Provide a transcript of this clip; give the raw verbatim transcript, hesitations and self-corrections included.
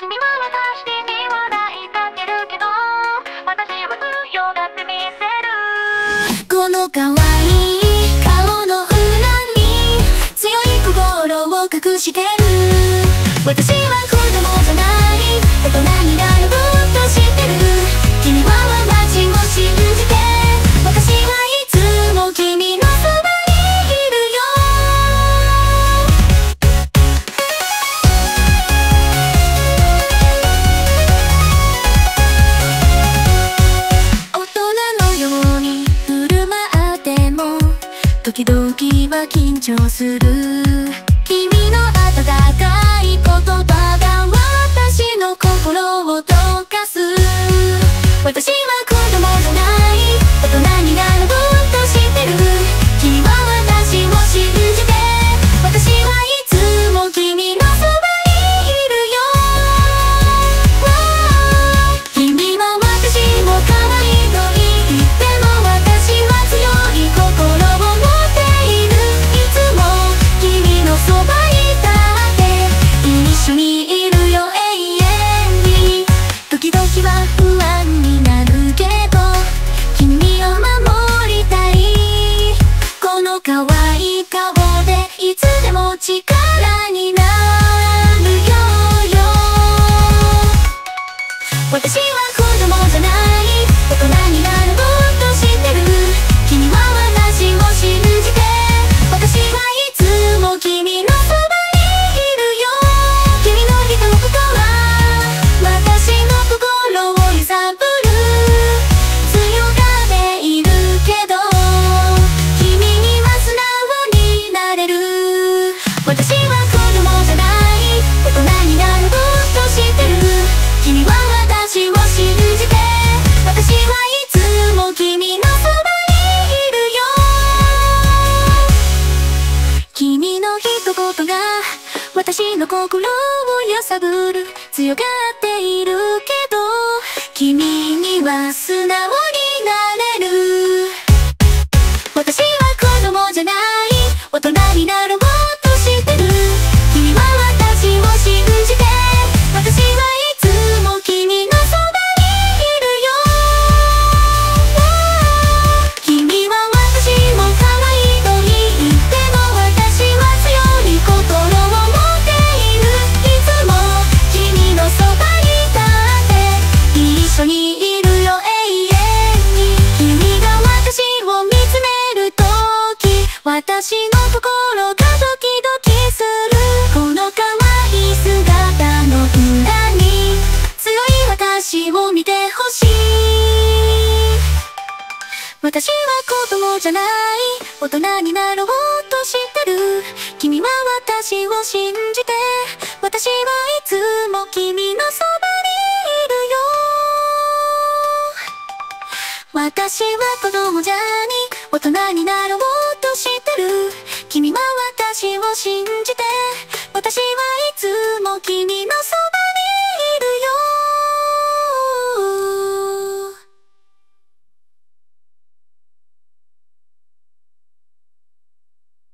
君は私に笑いかけるけど、私は強がってみせる。この可愛い顔の裏に強い心を隠してる。私は子供じゃない大人になろうとしてる。君は私を信じて、私はいつも君のそばにいるよ。大人のように振る舞っても時々は緊張する。君の温かい言葉が私の心を溶かす。私は子供じゃない大人になろうとしてる。君は私を信じて、私はいつも君のそばにいるよ。君は私を可愛いと言っても、私は強い心を持っている。いつも君のそばに立って一緒にいるよ、永遠に。時々は不安になるけど、君を守りたい。この可愛い顔でいつでも力になるよよ。私は子供じゃない大人になろうとしてる。君は私を信じて、私はいつも君のそばにいるよ。君の一言は私の心を揺さぶる。強がっているけど君には素直になれる。私は子供じゃない大人になろうとしてる。君は私を信じて、私はいつも君のそばにいるよ。君の一言が私の心を揺さぶる。強がっているけど君には素直になれる。私は子供じゃない大人になろうとしてる。君は私を信じて、私はいつも君のそばにいるよ。君は私も可愛いと言っても、私は強い心を持っている。いつも君のそばに立って一緒にいるよ、永遠に。君が私を見つめるとき、私の心がドキドキする。この可愛い姿の裏に強い私を見てほしい。私は子供じゃない大人になろうとしてる。君は私を信じて、私はいつも君のそばにいるよ。私は子供じゃに大人になろうとしてる。君は私を信じて、私はいつも君の